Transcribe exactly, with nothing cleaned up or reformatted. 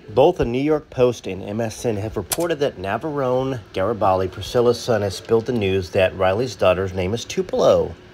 Both the New York Post and M S N have reported that Navarone Garibaldi, Priscilla's son, has spilled the news that Riley's daughter's name is Tupelo.